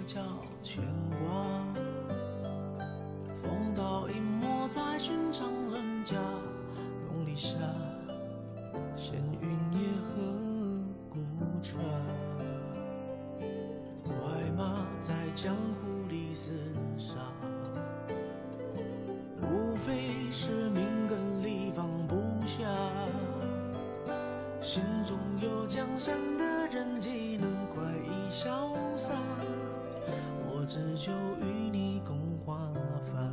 叫牵挂。风刀隐没在寻常人家，东篱下，闲云野鹤孤船。快马在江湖里厮杀，无非是命根里放不下。心中有江山的人，岂能快意潇洒？我只求与你共华发。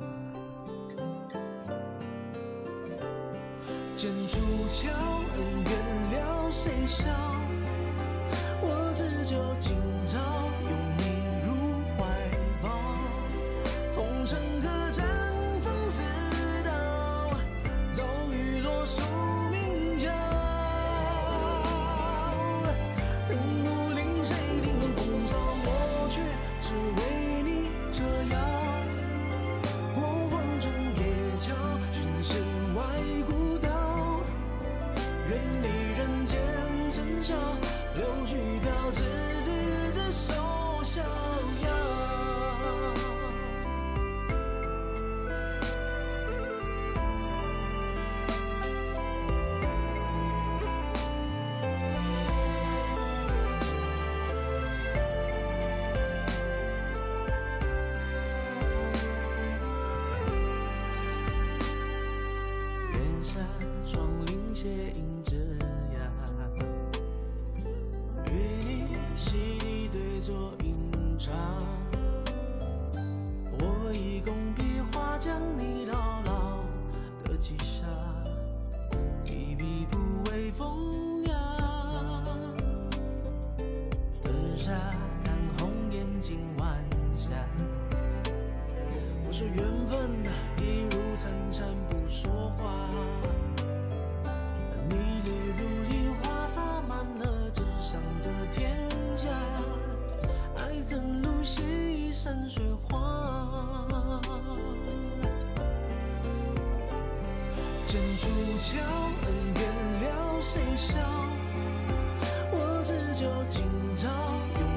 剑出鞘，恩怨了，谁笑？我只求今朝拥你入怀抱。红尘客栈风似刀，骤雨落宿命角。人不领谁定风骚，我却只为你折腰。过黄泉铁桥，寻世外古道。愿你人间尘嚣，柳絮飘至执手逍遥。远山霜林斜映枝桠，与你洗礼对坐饮茶。我以工笔画将你牢牢的记下，一笔不为风雅。灯下看红颜尽晚霞，我说缘分一如残山不说话。你泪如梨花洒满了纸上的天下，爱恨如洗山水画。剑出鞘，恩怨了，谁笑？我只求今朝拥